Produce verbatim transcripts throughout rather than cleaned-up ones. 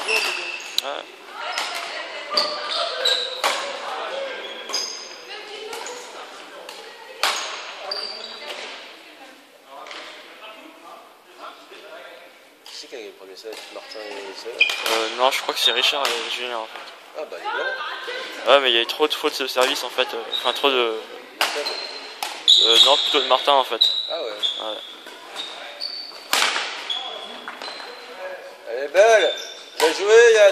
Ouais. Qui c'est qui a gagné le premier set? Martin et Seb? Euh, non, je crois que c'est Richard et Julien en fait. Ah bah les blancs. Ouais, mais il y a eu trop de fautes de service en fait. euh, Enfin, trop de. Euh, non, plutôt de Martin en fait. Ah ouais. Ouais. Elle est belle. Bien joué Yann.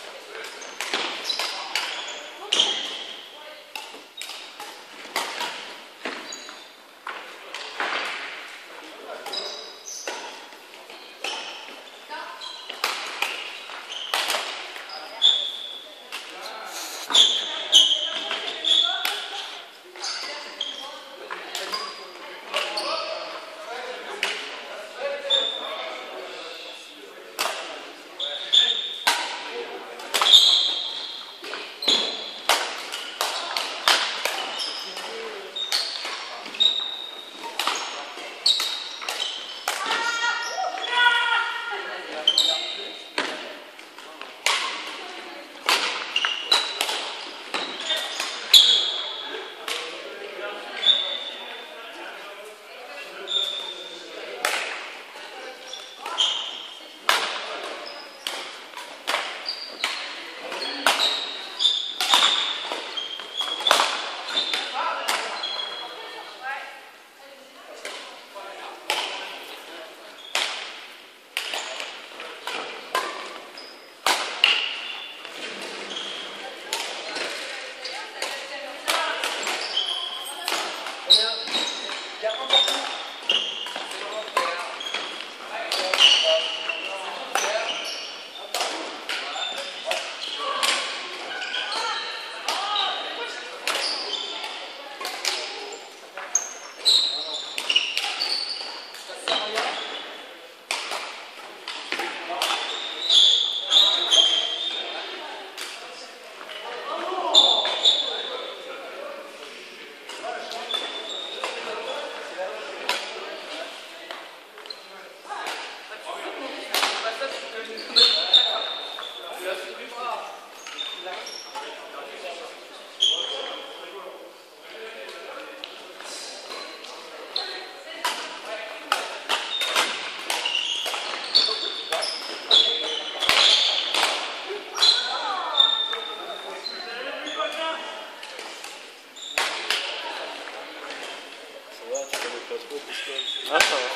Ah, ça va.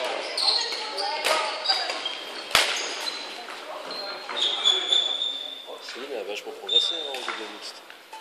Céline a vachement progressé hein, au double mixte.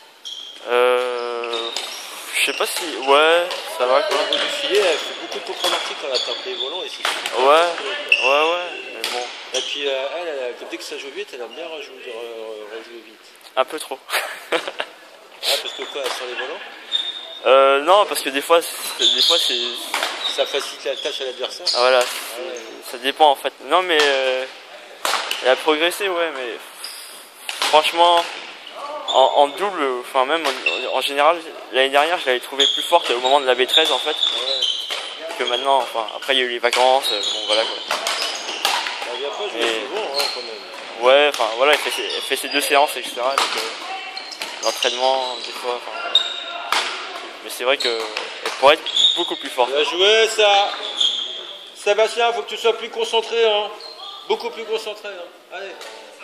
Euh. Je sais pas si. Ouais, ça va quoi. Au niveau du filet, elle fait beaucoup de contre-marqués quand elle attrape les volants et c'est Ouais, ouais, ouais, mais bon. Et puis euh, elle, elle, elle, dès que ça joue vite, elle aime bien rejouer, re, rejouer vite. Un peu trop. Ah, parce que quoi, sur les volants? Euh, non, parce que des fois, des fois c'est. Ça facilite la tâche à l'adversaire. Ah, voilà, Ah ouais. ça dépend en fait. Non, mais euh, elle a progressé, ouais, mais franchement, en, en double, enfin même en, en général, l'année dernière, je l'avais trouvée plus forte au moment de la B treize en fait. Ouais. Que maintenant, enfin, après il y a eu les vacances, bon voilà quoi. Elle vient pas jouer Et... souvent hein, quand même. Ouais, enfin voilà, elle fait, ses, elle fait ses deux séances, et cetera. Donc euh, l'entraînement, des fois, enfin. Mais c'est vrai qu'elle pourrait être beaucoup plus forte. Bien joué ça. Sébastien, il faut que tu sois plus concentré, hein. Beaucoup plus concentré. Hein. Allez.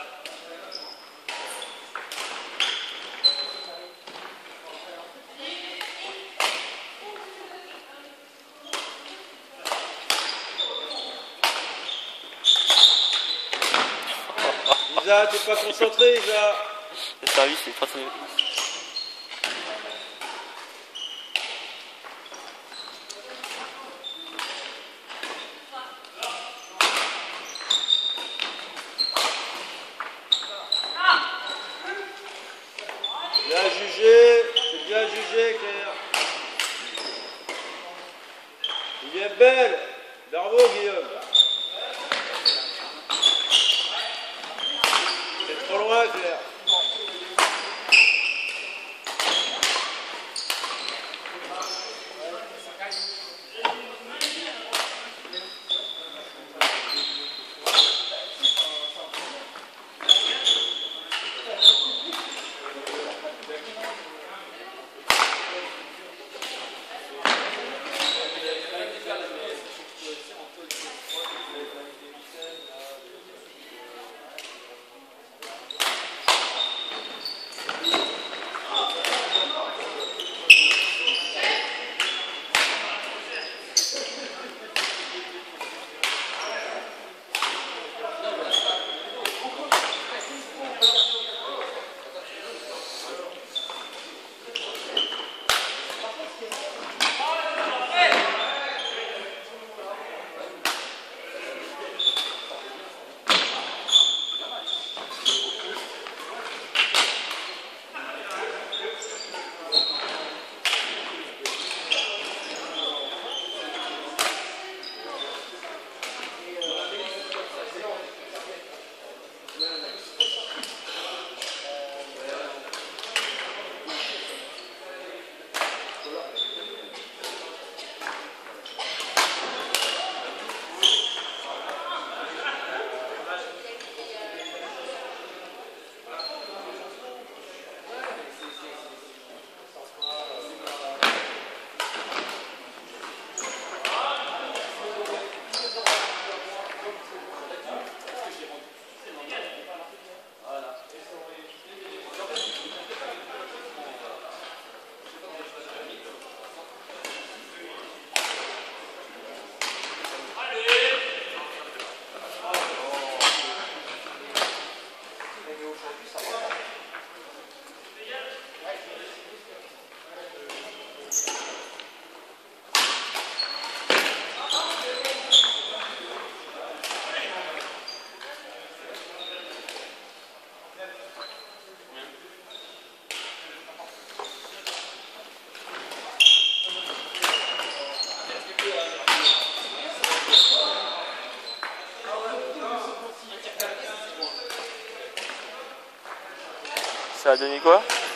Isa, t'es pas concentré, Isa. Le service, c'est trente minutes. Bien jugé, c'est bien jugé, Claire. Il est belle. Bravo, Guillaume. C'est trop loin, Claire. Ça a donné quoi?